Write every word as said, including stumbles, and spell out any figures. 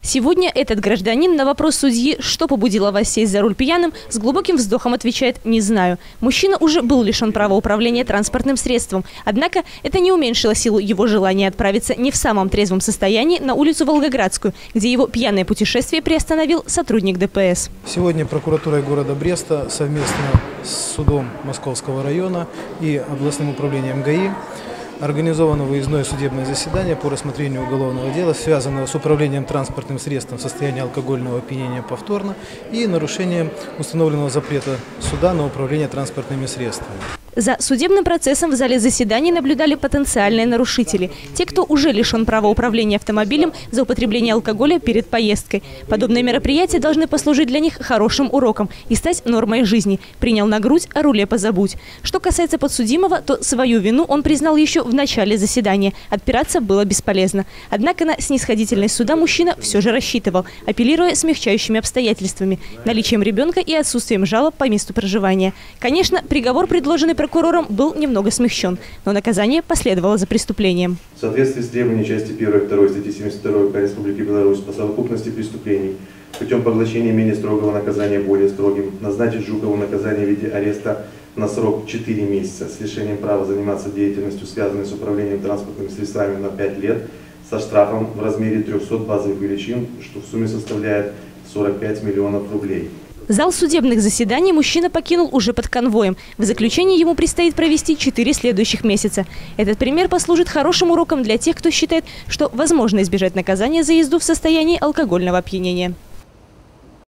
Сегодня этот гражданин на вопрос судьи, что побудило вас сесть за руль пьяным, с глубоким вздохом отвечает: «Не знаю». Мужчина уже был лишен права управления транспортным средством. Однако это не уменьшило силу его желания отправиться не в самом трезвом состоянии на улицу Волгоградскую, где его пьяное путешествие приостановил сотрудник Дэ Пэ Эс. Сегодня прокуратурой города Бреста совместно с судом Московского района и областным управлением Гэ И организовано выездное судебное заседание по рассмотрению уголовного дела, связанного с управлением транспортным средством в состоянии алкогольного опьянения повторно и нарушением установленного запрета суда на управление транспортными средствами. За судебным процессом в зале заседаний наблюдали потенциальные нарушители. Те, кто уже лишен права управления автомобилем за употребление алкоголя перед поездкой. Подобные мероприятия должны послужить для них хорошим уроком и стать нормой жизни. Принял на грудь, о руле позабудь. Что касается подсудимого, то свою вину он признал еще в начале заседания. Отпираться было бесполезно. Однако на снисходительность суда мужчина все же рассчитывал, апеллируя смягчающими обстоятельствами, наличием ребенка и отсутствием жалоб по месту проживания. Конечно, приговор, предложенный прокурором, был немного смягчен, но наказание последовало за преступлением. В соответствии с требованиями части первой и второй статьи семьдесят второй УК Республики Беларусь по совокупности преступлений путем поглощения менее строгого наказания более строгим назначить Жукову наказание в виде ареста на срок четыре месяца с лишением права заниматься деятельностью, связанной с управлением транспортными средствами, на пять лет, со штрафом в размере трёхсот базовых величин, что в сумме составляет сорок пять миллионов рублей. Зал судебных заседаний мужчина покинул уже под конвоем. В заключении ему предстоит провести четыре следующих месяца. Этот пример послужит хорошим уроком для тех, кто считает, что возможно избежать наказания за езду в состоянии алкогольного опьянения.